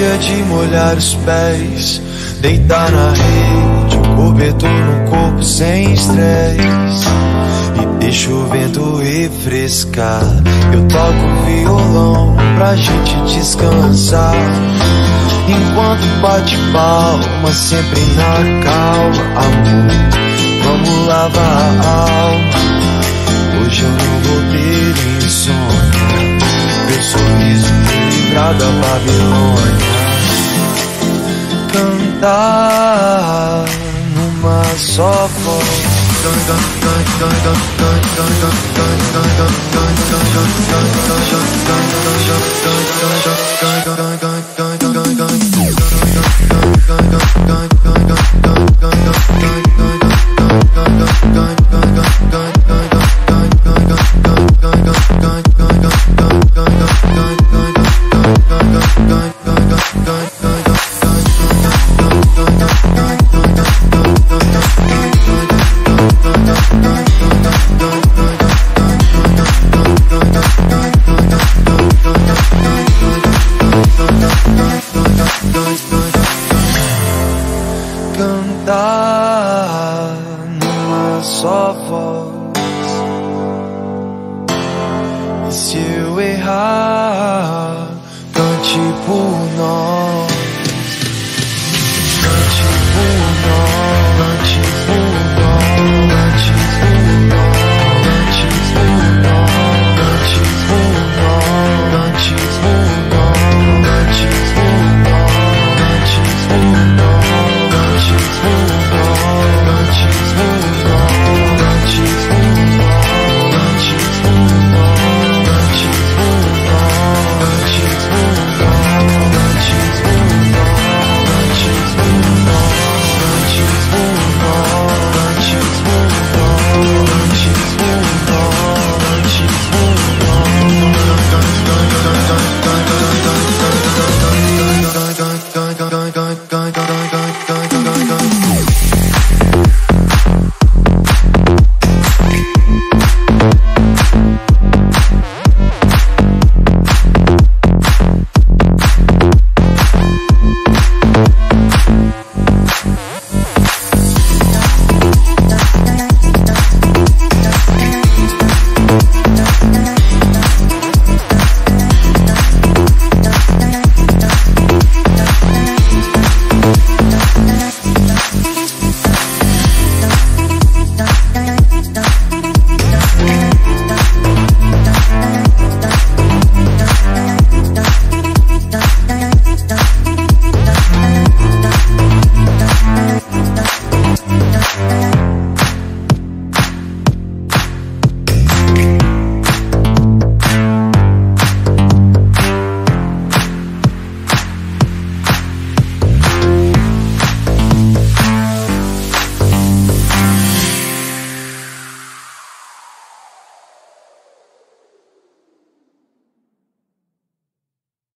Chega de molhar os pés, deitar na rede, um cobertor no corpo sem estresse, e deixa o vento refrescar. Eu toco violão pra gente descansar, enquanto bate palma, sempre na calma. Amor, vamos lavar a alma, hoje eu não vou ter insônia. Meu sorriso me livrar da Babilônia. Cantar numa só voz. Cantar numa só voz. E se eu errar, cante por nós.